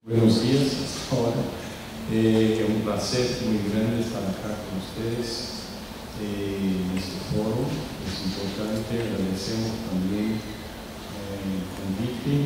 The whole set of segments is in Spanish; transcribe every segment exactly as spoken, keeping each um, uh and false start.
Buenos días hasta ahora. Eh, es un placer muy grande estar acá con ustedes eh, en este foro. Es importante, agradecemos también eh, el convite.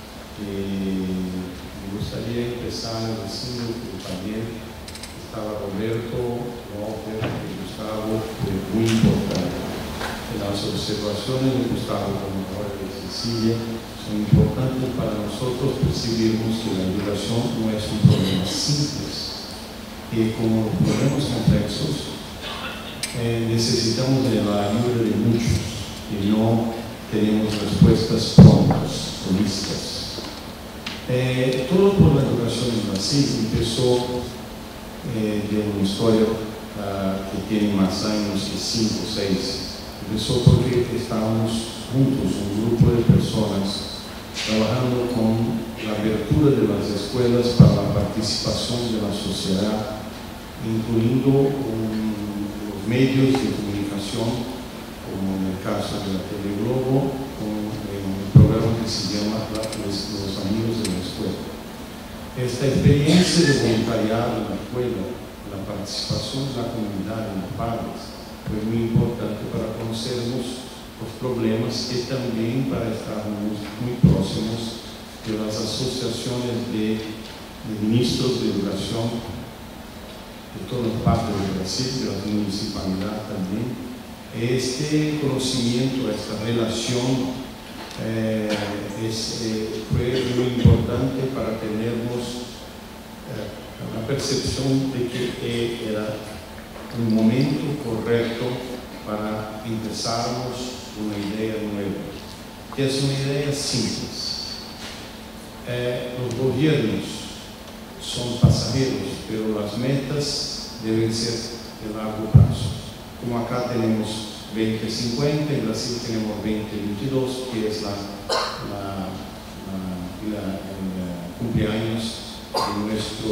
Eh, me gustaría empezar diciendo que también estaba Roberto, Walter y Gustavo, fue muy importante. Las observaciones de Gustavo, como ahora de Cecilia, son importantes para nosotros percibirmos que la educación no es un problema simple, que como los problemas complejos eh, necesitamos de la ayuda de muchos y no tenemos respuestas prontas, listas. Eh, todo por la educación en Brasil empezó eh, de una historia uh, que tiene más años que cinco o seis. Empezó porque estábamos juntos, un grupo de personas, trabajando con la abertura de las escuelas para la participación de la sociedad, incluyendo um, los medios de comunicación, como en el caso de la Tele Globo, con un programa que se llama Los, los Amigos de la Escuela. Esta experiencia de voluntariado en la escuela, la participación de la comunidad, de los padres, fue muy importante para conocernos los problemas y también para estar muy, muy próximos de las asociaciones de, de ministros de educación de todas partes del Brasil, de la municipalidad también. Este conocimiento, esta relación eh, es, eh, fue muy importante para tenernos eh, la percepción de que era un momento correcto para empezarmos una idea nueva, que es una idea simple. Eh, los gobiernos son pasajeros, pero las metas deben ser de largo plazo. Como acá tenemos veinte cincuenta, en Brasil tenemos veinte veintidós, que es la, la, la, la, el cumpleaños de nuestro,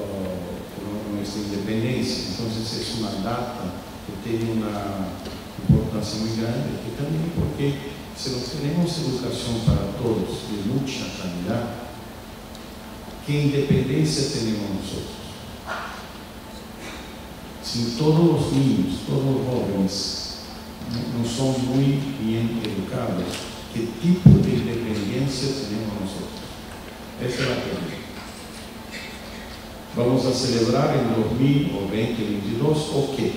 uh, nuestra independencia. Entonces es una data que tiene una importancia muy grande, y también porque si no tenemos educación para todos de mucha calidad, ¿qué independencia tenemos nosotros? Si todos los niños, todos los jóvenes no, no son muy bien educados, ¿qué tipo de independencia tenemos nosotros? Esa es la pregunta. ¿Vamos a celebrar en dos mil o veinte veintidós o qué?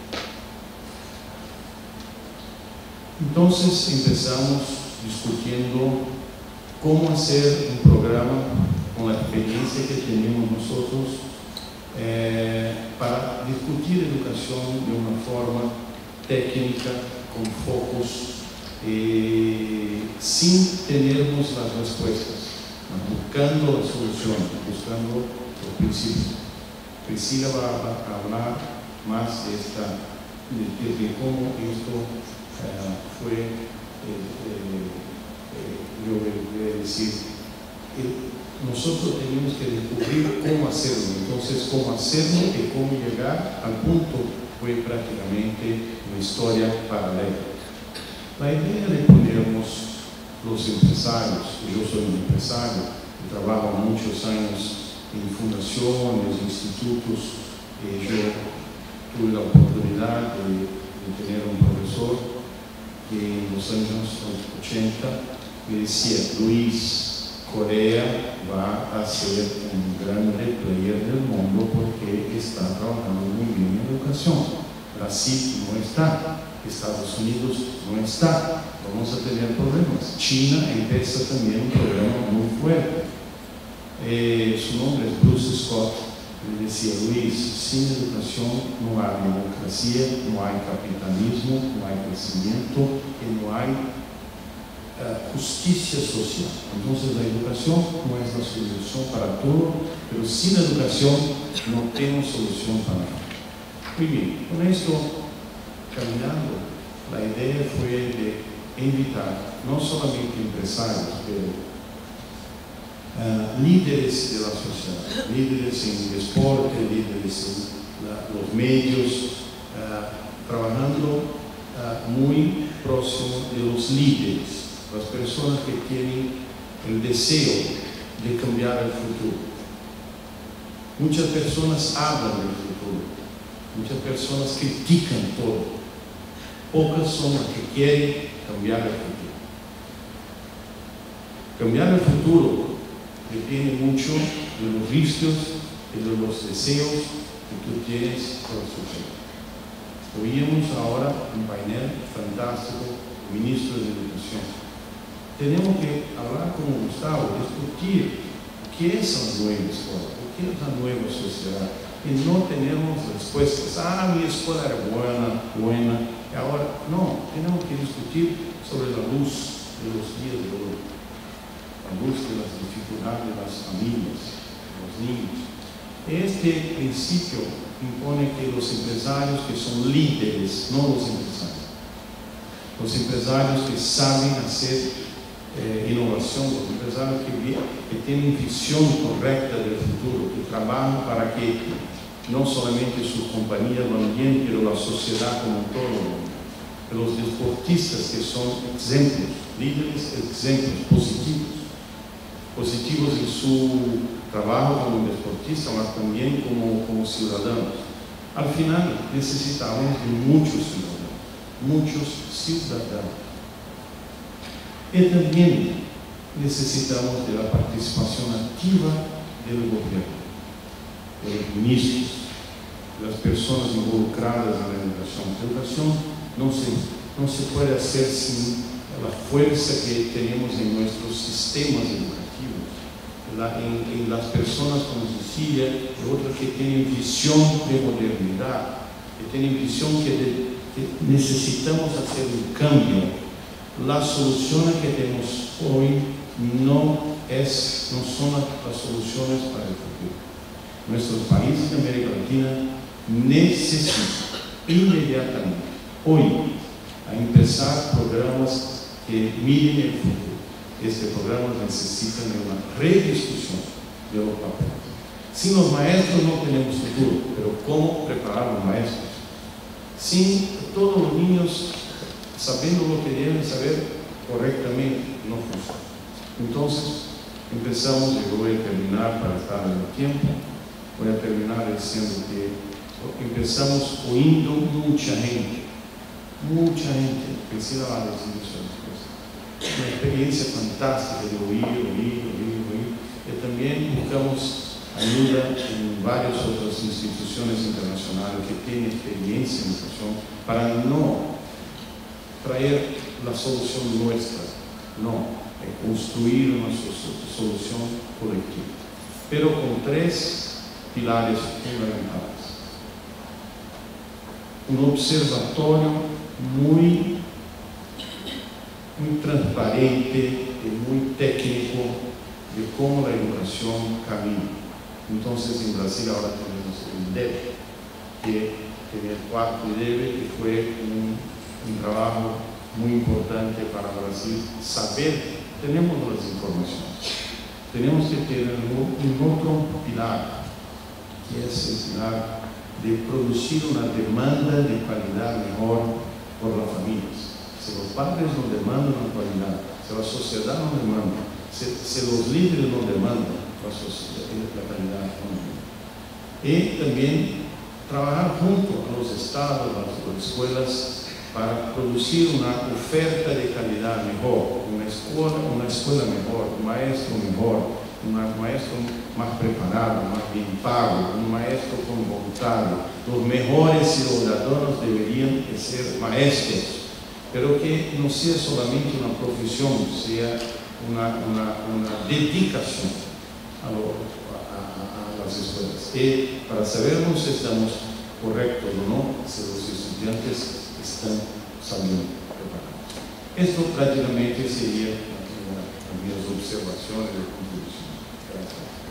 Entonces empezamos discutiendo cómo hacer un programa con la experiencia que tenemos nosotros eh, para discutir educación de una forma técnica, con focos, eh, sin tenermos las respuestas, buscando la solución, buscando los principios. Priscila va a hablar más de, esta, de, de cómo esto Uh, fue, eh, eh, eh, yo voy a decir, eh, nosotros tenemos que descubrir cómo hacerlo. Entonces, cómo hacerlo y cómo llegar al punto fue prácticamente una historia paralela. La idea de ponernos los empresarios, yo soy un empresario, y trabajo muchos años en fundaciones, institutos, y yo tuve la oportunidad de, de tener un profesor que en los años ochenta me decía: Luis, Corea va a ser un grande player del mundo porque está trabajando muy bien en educación. Brasil no está, Estados Unidos no está, vamos a tener problemas. China empieza también un problema muy fuerte. Eh, su nombre es Bruce Scott. Me decía: Luis, sin educación no hay democracia, no hay capitalismo, no hay crecimiento y no hay uh, justicia social. Entonces la educación no es la solución para todo, pero sin educación no tenemos solución para nada. Muy bien, con esto, caminando, la idea fue de invitar no solamente empresarios, pero Uh, líderes de la sociedad, líderes en deporte, líderes en la, los medios, uh, trabajando uh, muy próximo de los líderes, las personas que tienen el deseo de cambiar el futuro. Muchas personas hablan del futuro, muchas personas critican todo, pocas son las que quieren cambiar el futuro. Cambiar el futuro depende mucho de los riscos y de los deseos que tú tienes por su país. Oímos ahora un panel fantástico del ministro de Educación. Tenemos que hablar con Gustavo, discutir qué es la nueva escuela, qué es la nueva sociedad. Y no tenemos respuestas. Ah, mi escuela era buena, buena. Y ahora no, tenemos que discutir sobre la luz de los días de hoy, la luz de las dificultades de las familias, de los niños. Este principio impone que los empresarios que son líderes, no los empresarios, los empresarios que saben hacer eh, innovación, los empresarios que, que tienen visión correcta del futuro, que trabajan para que no solamente sus compañías van bien, pero la sociedad como todo, los deportistas que son ejemplos, líderes ejemplos positivos, positivos en su trabajo como deportista, pero también como, como ciudadanos. Al final necesitamos de muchos ciudadanos, muchos ciudadanos. Y también necesitamos de la participación activa del gobierno, de los ministros, de las personas involucradas en la educación. La educación no se, no se puede hacer sin la fuerza que tenemos en nuestros sistemas educativos, la, en, en las personas como Cecilia y otras que tienen visión de modernidad, que tienen visión que, de, que necesitamos hacer un cambio. Las soluciones que tenemos hoy no, es, no son las soluciones para el futuro. Nuestros países de América Latina necesitan inmediatamente, hoy, a empezar programas que miren el futuro. Este programa necesita de una rediscusión de los papeles. Sin los maestros no tenemos futuro, pero ¿cómo preparar a los maestros? Sin todos los niños sabiendo lo que deben saber correctamente, no funciona. Entonces, empezamos, y voy a terminar para estar en el tiempo, voy a terminar diciendo que empezamos oyendo mucha gente, mucha gente, precisa a decir muchas cosas. Una experiencia fantástica de oír, oír, oír, oír. Y también buscamos ayuda en varias otras instituciones internacionales que tienen experiencia en educación para no traer la solución nuestra, no, es construir una solución colectiva, pero con tres pilares fundamentales. Un observatorio muy, muy transparente y muy técnico de cómo la educación camina. Entonces en Brasil ahora tenemos el D E B, que tiene el cuarto D E B, que fue un, un trabajo muy importante para Brasil. Saber, tenemos las informaciones, tenemos que tener un otro pilar, que es el pilar de producir una demanda de calidad mejor por las familias. Si los padres no demandan la calidad, si la sociedad no demanda, si, si los líderes no demandan la, sociedad, la calidad económica. Y también trabajar junto a los estados, a las escuelas, para producir una oferta de calidad mejor, una escuela, una escuela mejor, un maestro mejor, un maestro más preparado, más bien pago, un maestro con voluntad. Los mejores ciudadanos deberían de ser maestros, pero que no sea solamente una profesión, sea una, una, una dedicación a, lo, a, a, a las escuelas. Y para sabernos si estamos correctos o no, si los estudiantes están saliendo preparados. Esto prácticamente sería las observaciones de contribución. Gracias.